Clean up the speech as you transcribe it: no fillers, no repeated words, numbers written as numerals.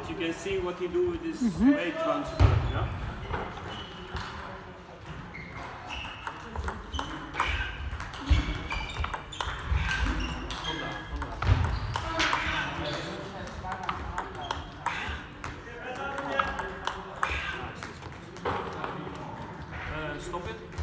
but you can see what he do with his weight transfer. Yeah? Stop it.